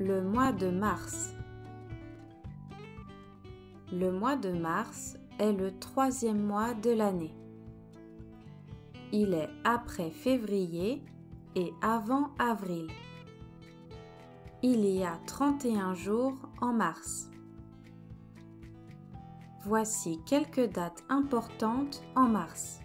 Le mois de mars. Le mois de mars est le 3e mois de l'année. Il est après février et avant avril. Il y a 31 jours en mars. Voici quelques dates importantes en mars.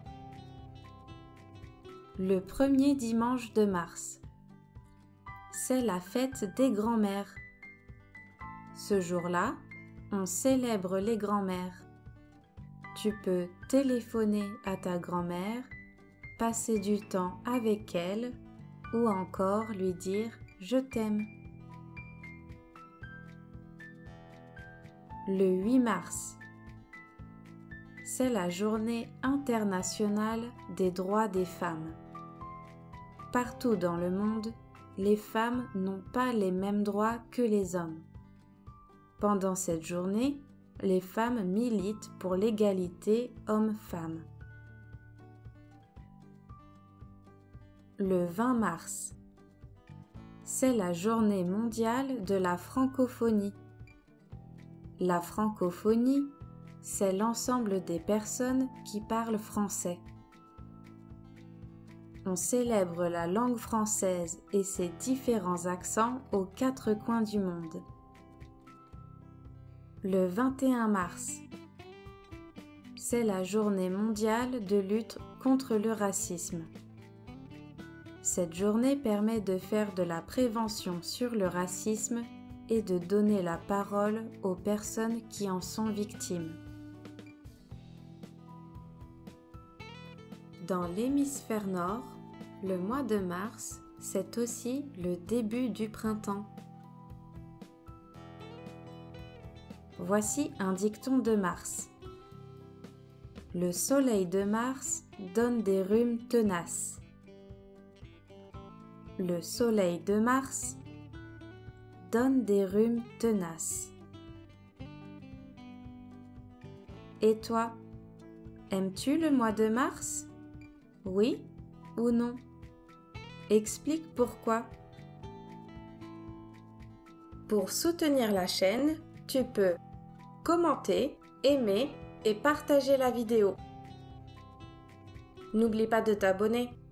Le premier dimanche de mars, c'est la fête des grands-mères. Ce jour-là, on célèbre les grands-mères. Tu peux téléphoner à ta grand-mère, passer du temps avec elle ou encore lui dire « Je t'aime ». Le 8 mars, c'est la journée internationale des droits des femmes. Partout dans le monde, les femmes n'ont pas les mêmes droits que les hommes. Pendant cette journée, les femmes militent pour l'égalité hommes-femmes. Le 20 mars, c'est la journée mondiale de la francophonie. La francophonie, c'est l'ensemble des personnes qui parlent français. On célèbre la langue française et ses différents accents aux 4 coins du monde. Le 21 mars, c'est la journée mondiale de lutte contre le racisme. Cette journée permet de faire de la prévention sur le racisme et de donner la parole aux personnes qui en sont victimes. Dans l'hémisphère nord, le mois de mars, c'est aussi le début du printemps. Voici un dicton de mars. Le soleil de mars donne des rhumes tenaces. Le soleil de mars donne des rhumes tenaces. Et toi, aimes-tu le mois de mars? Oui ou non? Explique pourquoi. Pour soutenir la chaîne, tu peux commenter, aimer et partager la vidéo. N'oublie pas de t'abonner.